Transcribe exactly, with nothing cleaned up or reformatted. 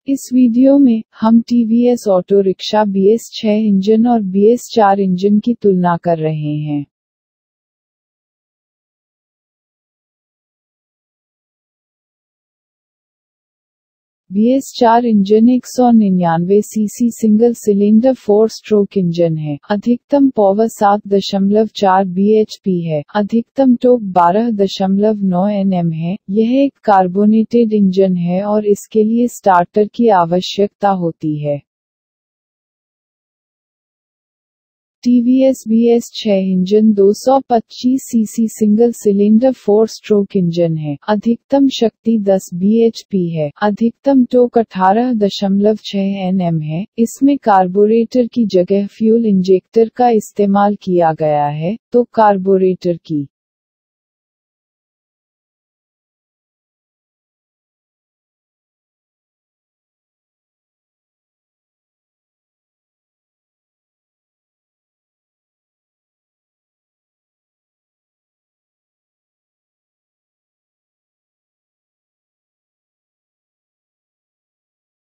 इस वीडियो में, हम TVS auto rickshaw B S छह इंजन और बी एस चार इंजन की तुलना कर रहे हैं। बी एस चार इंजन एक सौ निन्यानवे CC single cylinder four stroke engine है। अधिकतम पावर सात दशमलव चार बी एच पी है। अधिकतम टॉर्क बारह दशमलव नौ न्यूटन मीटर है। यह एक कार्बोनेटेड इंजन है और इसके लिए स्टार्टर की आवश्यकता होती है। टीवीएस बी एस छह इंजन दो सौ पच्चीस CC single cylinder four stroke engine है। अधिकतम शक्ति दस बी एच पी है। अधिकतम टॉर्क अठारह दशमलव छह न्यूटन मीटर है। इसमें कार्बोरेटर की जगह फ्यूल इंजेक्टर का इस्तेमाल किया गया है, तो कार्बोरेटर की